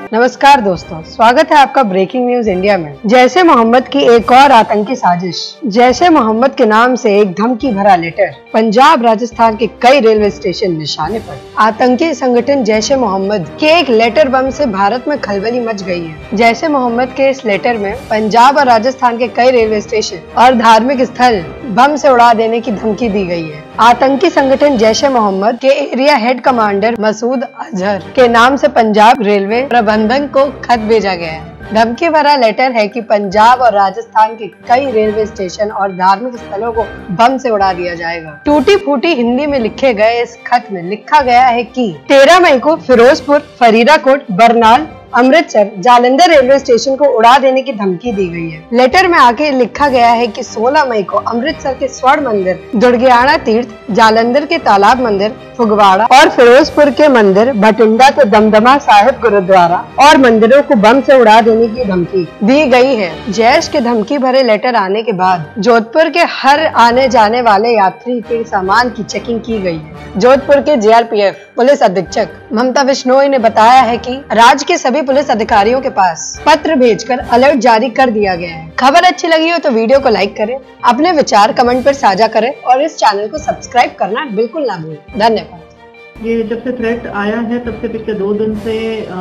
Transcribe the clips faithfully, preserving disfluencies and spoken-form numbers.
नमस्कार दोस्तों, स्वागत है आपका ब्रेकिंग न्यूज इंडिया में। जैश ए मोहम्मद की एक और आतंकी साजिश। जैश ए मोहम्मद के नाम से एक धमकी भरा लेटर। पंजाब राजस्थान के कई रेलवे स्टेशन निशाने पर। आतंकी संगठन जैश ए मोहम्मद के एक लेटर बम से भारत में खलबली मच गई है। जैश ए मोहम्मद के इस लेटर में पंजाब और राजस्थान के कई रेलवे स्टेशन और धार्मिक स्थल बम से उड़ा देने की धमकी दी गई है। आतंकी संगठन जैश ए मोहम्मद के area head commander Masood Azhar के नाम से पंजाब रेलवे प्रबंधन को खत भेजा गया है। धमकी भरा लेटर है कि पंजाब और राजस्थान के कई रेलवे स्टेशन और धार्मिक स्थलों को बम से उड़ा दिया जाएगा। टूटी फूटी हिंदी में लिखे गए इस खत में लिखा गया है कि तेरह मई को फिरोजपुर, फरीदाकोट, बरनाल, अमृतसर, जालंधर रेलवे स्टेशन को उड़ा देने की धमकी दी गई है। लेटर में आगे लिखा गया है कि सोलह मई को अमृतसर के स्वर्ण मंदिर, दुर्गियाना तीर्थ, जालंधर के तालाब मंदिर, फुगवाड़ा और फिरोजपुर के मंदिर, भटिंडा के दमदमा साहिब गुरुद्वारा और मंदिरों को बम से उड़ा देने की धमकी दी गई है। जैश के धमकी भरे लेटर आने के बाद जोधपुर के हर आने जाने वाले यात्री के सामान की चेकिंग की गई है। जोधपुर के J R P F police अधीक्षक ममता बिश्नोई ने बताया है कि राज्य के सभी पुलिस अधिकारियों के पास पत्र भेजकर अलर्ट जारी कर दिया गया है। खबर अच्छी लगी हो तो वीडियो को लाइक करें, अपने विचार कमेंट पर साझा करें और इस चैनल को सब्सक्राइब करना बिल्कुल ना भूलें। धन्यवाद। ये जब से थ्रेट आया है तब से पिछले दो दिन से आ,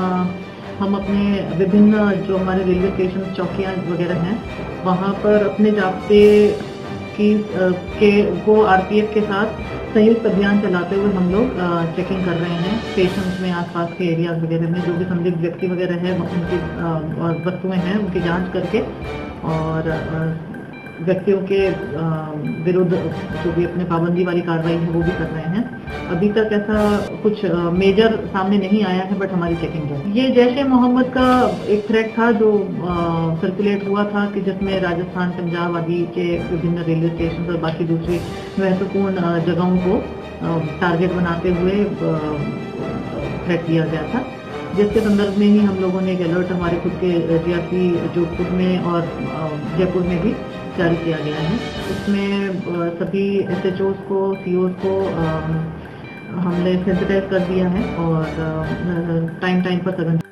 हम अपने विभिन्न जो हमारे रेलवे स्टेशन चौकियां वगैरह हैं वहां पर अपने जाब्ते की आ, के को आर पी एफ के साथ संयुक्त अभियान चलाते हुए हम लोग चेकिंग कर रहे हैं। स्टेशन में आसपास के एरियाज वगैरह में जो भी संदिग्ध व्यक्ति वगैरह है उनकी वस्तुएं हैं उनकी जांच करके और व्यक्तियों के विरुद्ध जो भी अपने पाबंदी वाली कार्रवाई है वो भी कर रहे हैं। अभी तक ऐसा कुछ मेजर सामने नहीं आया है, बट हमारी चेकिंग है। ये जैश ए मोहम्मद का एक थ्रेट था जो सर्कुलेट हुआ था कि जिसमें राजस्थान, पंजाब आदि के विभिन्न रेलवे स्टेशन और बाकी दूसरी महत्वपूर्ण जगहों को टारगेट बनाते हुए थ्रेट किया गया था, जिसके संदर्भ में ही हम लोगों ने एक अलर्ट हमारे खुद के जी आर पी जोधपुर में और जयपुर में भी जारी किया गया है। इसमें सभी एस एच ओज़ को, सी ओज़ को हमने सेंसिटाइज कर दिया है और टाइम टाइम पर सघन